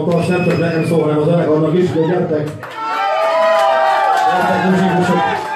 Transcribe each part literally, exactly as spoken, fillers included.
akkor azt nem csak nekem szól, hanem a zenekarnak is, de gyertek! Gyertek, muzsikusok!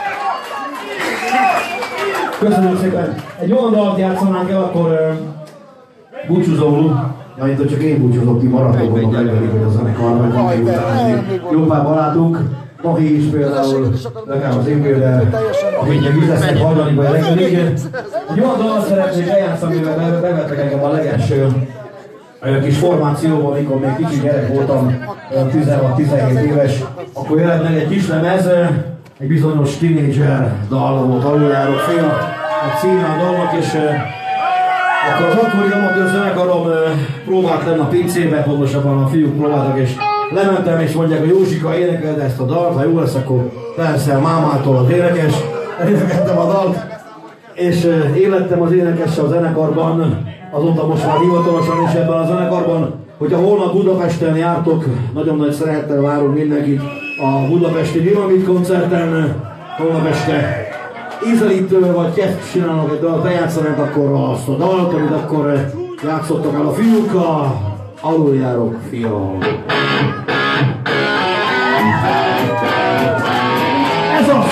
Köszönöm szépen! Egy olyan dalt játszanánk el, akkor uh, búcsúzóul, ja, itt csak én búcsúzok, ti maradtok, hogy megvedik, hogy a zenekar, vagy nem utáni. Jó pár barátunk, Mahi is például, legalább az én például, akik meg így lesznek hajlani, vagy reggelig. Egy olyan dalt szeretnék eljátszani, mivel bevettek engem a legelső kis formációban, amikor még kicsi gyerek voltam, tizenhat-tizenhét éves, akkor jelent meg egy kis lemez, egy bizonyos teenager dal volt, Aluljárok fia, a címe a dalnak, és akkor az akkori amatőr zenekarom próbált lenni a pincébe, pontosabban a fiúk próbáltak, és lementem, és mondják, hogy Józsika, énekeld ezt a dalt, ha jó lesz, akkor persze mámától az énekes, elénekeltem a dalt, és élettem az énekessel a zenekarban, azóta most már hivatalosan is ebben a zenekarban, hogyha holnap Budapesten jártok, nagyon nagy szeretettel várunk mindenkit a budapesti Dinamit koncerten, holnap este ízelítő vagy keft csinálnak egy dalt, bejátszanak akkor azt a dalt, amit akkor játszottak el a fiúkkal, Aluljárok fia. Ez az!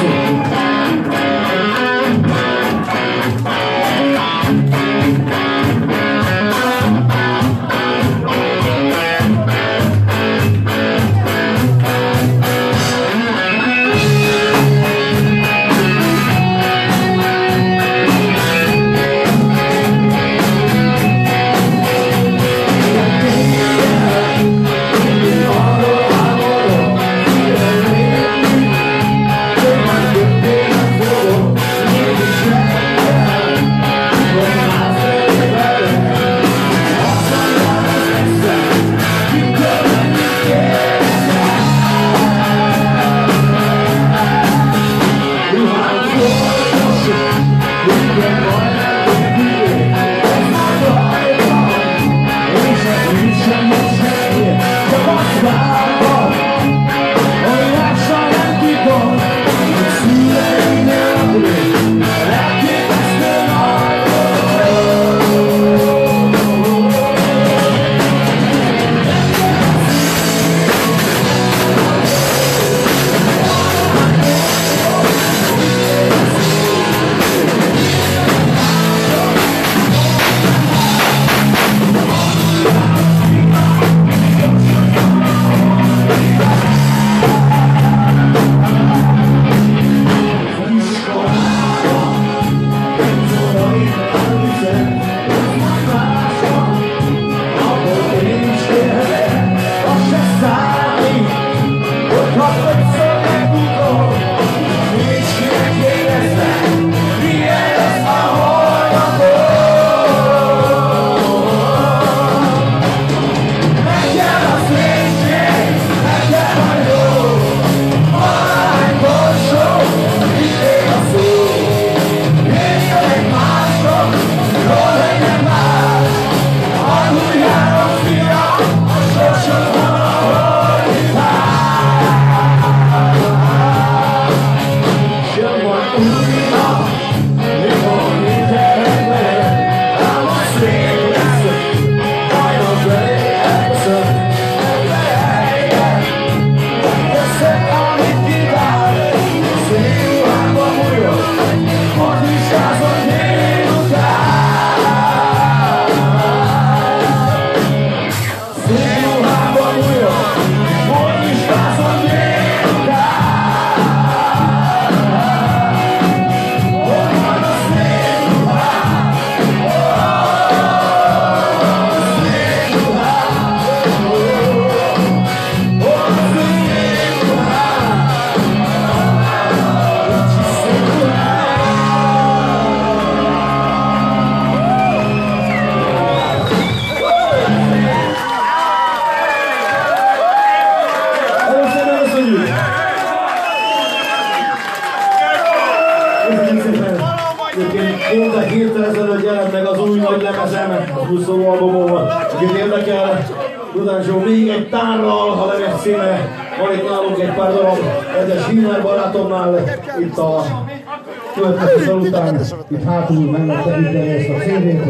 Évek héttel ezelőtt jelent meg az új nagy lemezem, a húszó albumomban. Akit érdekel, Dudán még egy tárral, a lemez címe. Van itt nálunk egy pár darab, kedves Hímer barátomnál, itt a következő után, itt hátul mennek tekinteni ezt a cé dét.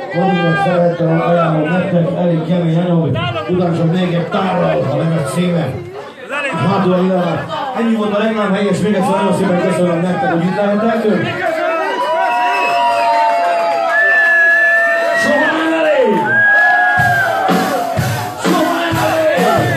Vadulnak szerettem ajánlom nektek, elég kemény anyag, utána még egy tárral, a nemes címe. Hátul a ilyenát. Ennyi volt a reklám hely, és még egyszer nagyon szépen köszönöm nektek, hogy itt lehetek. Soha nem elég! Soha nem elég!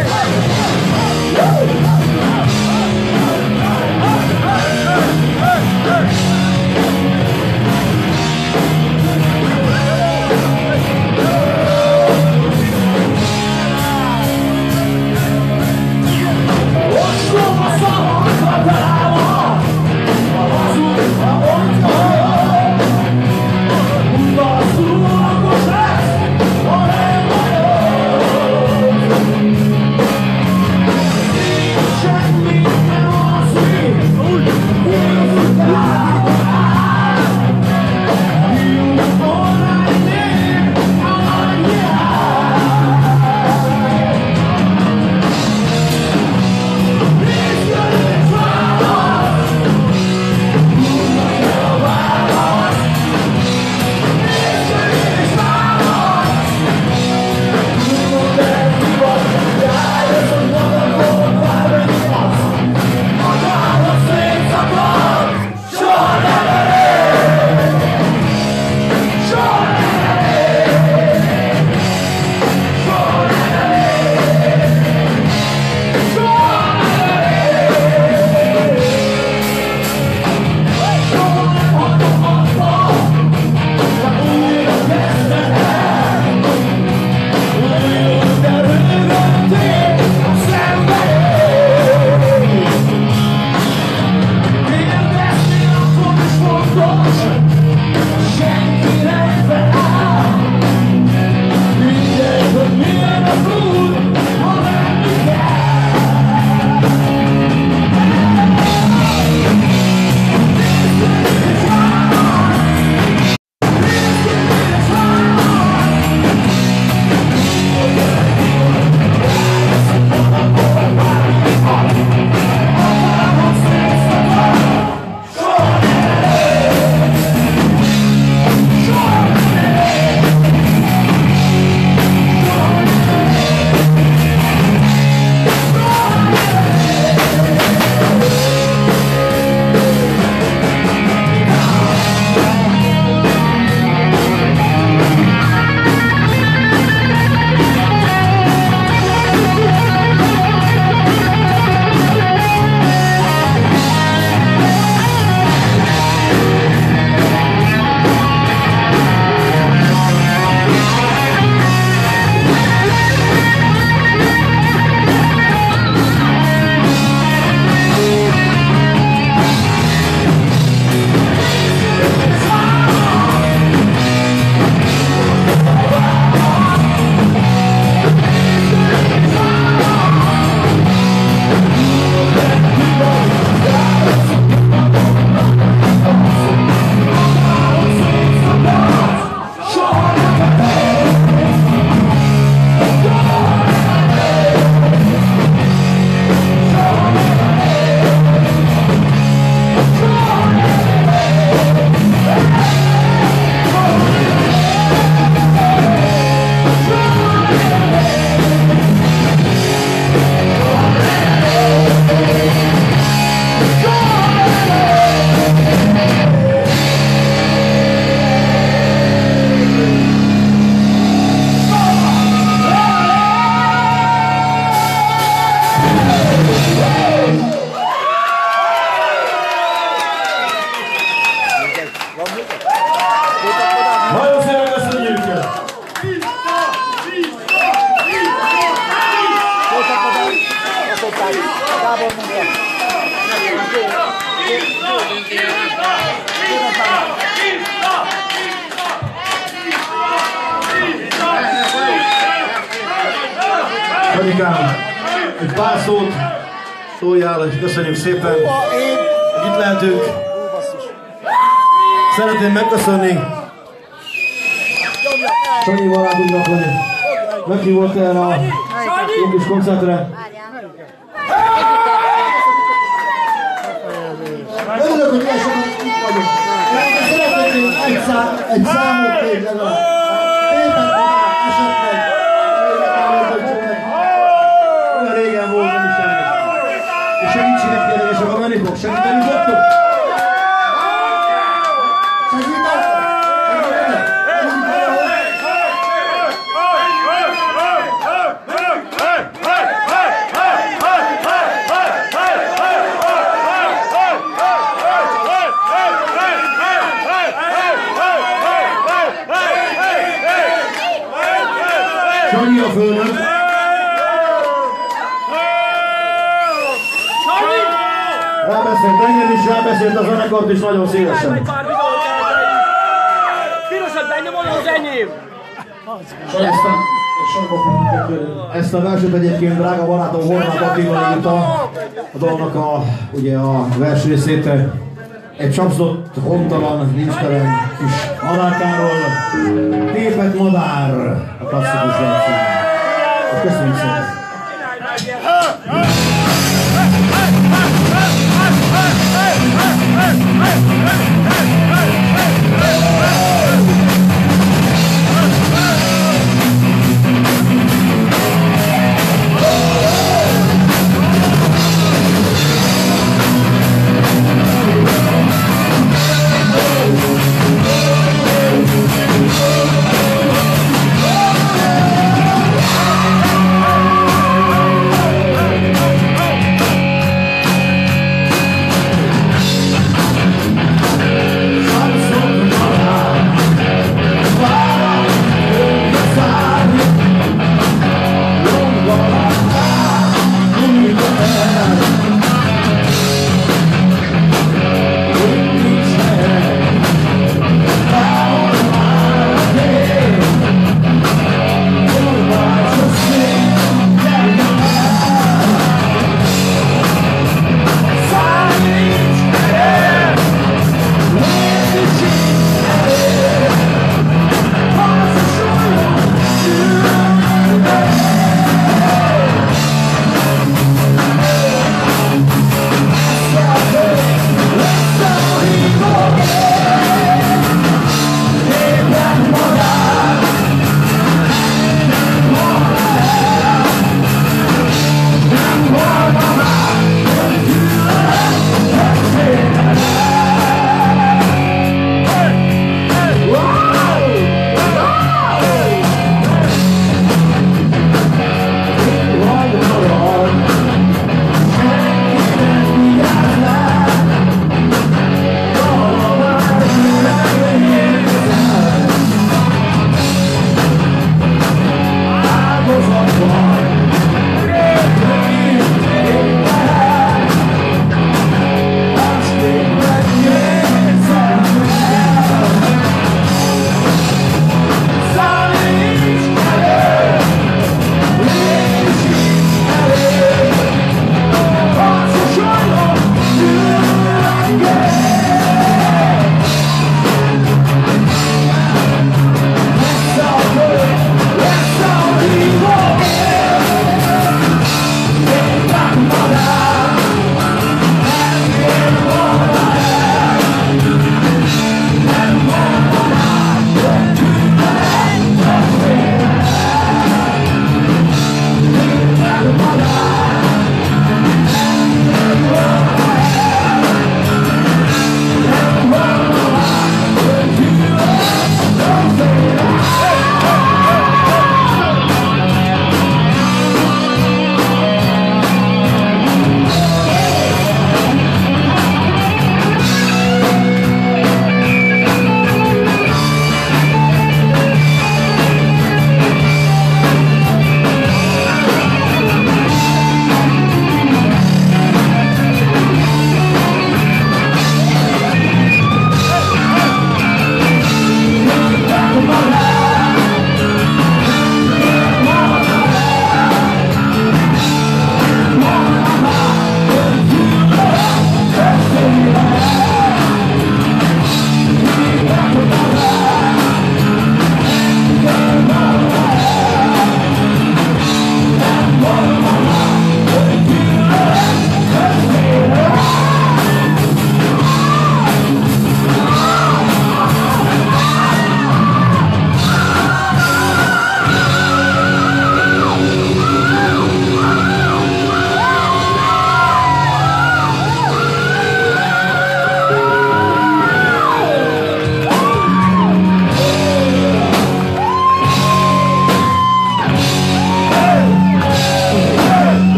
Anyikám, egy pár szót szóljál, és köszönjük szépen, hogy itt lehetünk. Szeretném megköszönni Sanyi Valádunknak, hogy meghívott el a jó kis koncertre. Örülök, hogy ilyen sokan itt vagyunk. Szeretnék egy, szám, egy számot még legalább. Segíteni fogtok? Sanyi a főnök. Rábeszélt engem is, rábeszélt a zenekart is nagyon szélesen. Pirosat benyomom az enyém! Ezt a, ezt a verset egyébként drága barátom Horváth Attila írta, a dalnak a, ugye a versrészét. Egy csapszott, hontalan, nincstelen kis madárkáról, tépett madár, a klasszikus verseny. Köszönjük szépen!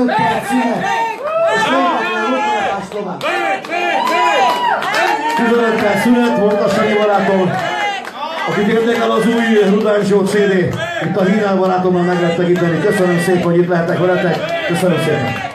tizenöt perc szünet. És folytatja a Szlovák. tizenöt perc szünet volt a Sanyi barátom. Akit érdekel az új Rudán Show cé dé, itt a Hínál barátommal meg lehet tekinteni. Köszönöm szépen, hogy itt lehetek veletek. Köszönöm szépen.